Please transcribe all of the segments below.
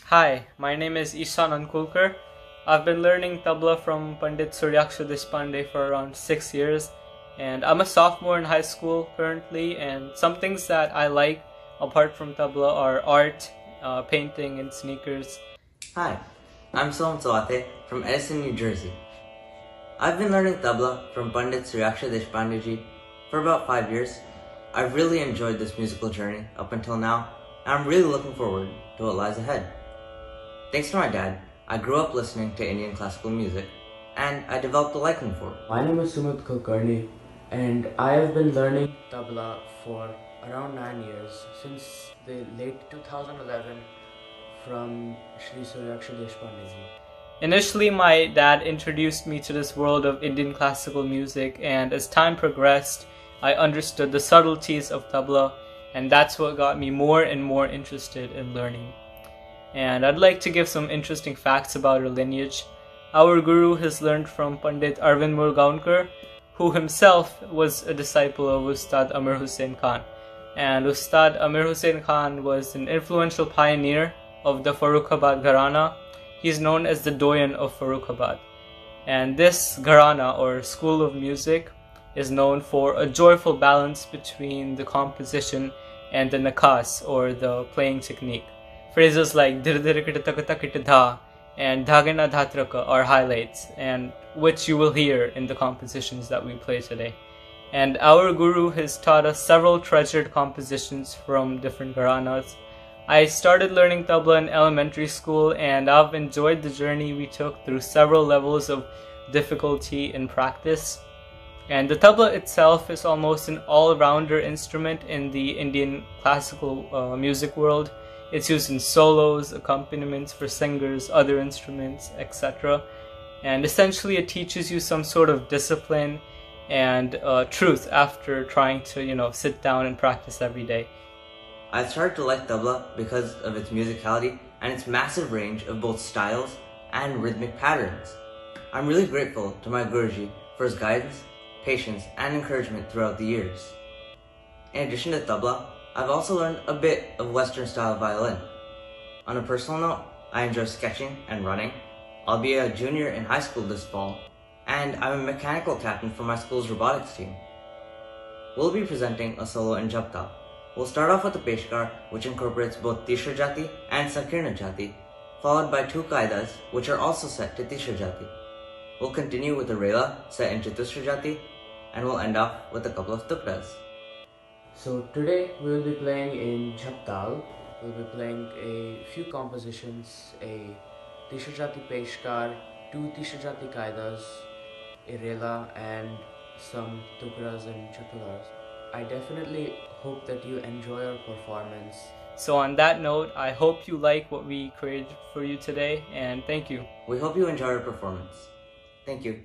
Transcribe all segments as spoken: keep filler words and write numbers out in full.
Hi, my name is Ishan Ankulkar. I've been learning tabla from Pandit Suryaksha Deshpande for around six years, and I'm a sophomore in high school currently. And some things that I like apart from tabla are art, uh, painting, and sneakers. Hi, I'm Som Sawate from Edison, New Jersey. I've been learning tabla from Pandit Suryaksha Deshpande ji for about five years. I've really enjoyed this musical journey up until now, and I'm really looking forward to what lies ahead. Thanks to my dad, I grew up listening to Indian classical music, and I developed a liking for it. My name is Sumit Kulkarni, and I have been learning tabla for around nine years, since the late two thousand eleven from Shri Suryaksha Deshpande ji. Initially, my dad introduced me to this world of Indian classical music, and as time progressed, I understood the subtleties of tabla, and that's what got me more and more interested in learning. And I'd like to give some interesting facts about our lineage. Our guru has learned from Pandit Arvind Murgaonkar, who himself was a disciple of Ustad Amir Hussain Khan. And Ustad Amir Hussain Khan was an influential pioneer of the Farrukhabad Gharana. He's known as the Doyen of Farrukhabad. And this Gharana, or school of music, is known for a joyful balance between the composition and the nakas, or the playing technique. Phrases like dir-dir-kit-tak-tak-kit-dha and dhagana dhatraka are highlights, and which you will hear in the compositions that we play today. And our guru has taught us several treasured compositions from different gharanas. I started learning tabla in elementary school, and I've enjoyed the journey we took through several levels of difficulty in practice. And the tabla itself is almost an all-rounder instrument in the Indian classical uh, music world. It's used in solos, accompaniments for singers, other instruments, et cetera. And essentially it teaches you some sort of discipline and uh, truth after trying to, you know, sit down and practice every day. I started to like tabla because of its musicality and its massive range of both styles and rhythmic patterns. I'm really grateful to my Guruji for his guidance, patience, and encouragement throughout the years. In addition to tabla, I've also learned a bit of Western style violin. On a personal note, I enjoy sketching and running. I'll be a junior in high school this fall, and I'm a mechanical captain for my school's robotics team. We'll be presenting a solo in Japtal. We'll start off with the Peshkar, which incorporates both Tishra Jati and Sankirna Jati, followed by two Kaidas, which are also set to Tishra Jati. We'll continue with the Rela, set in Chatusra Jati, and we'll end off with a couple of Tukras. So today we will be playing in Jhaptal. We'll be playing a few compositions, a Tishrajati Peshkar, two Tishrajati Kaidas, a Rela, and some Tukras and Chaturas. I definitely hope that you enjoy our performance. So on that note, I hope you like what we created for you today, and thank you. We hope you enjoy our performance. Thank you.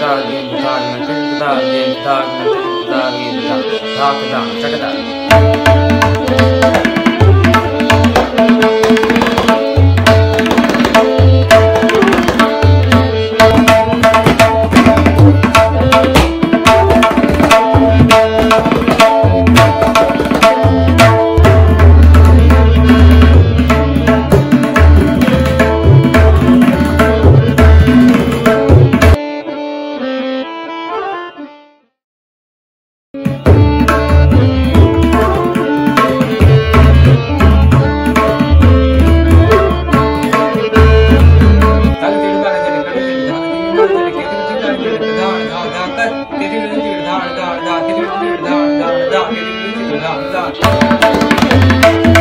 Da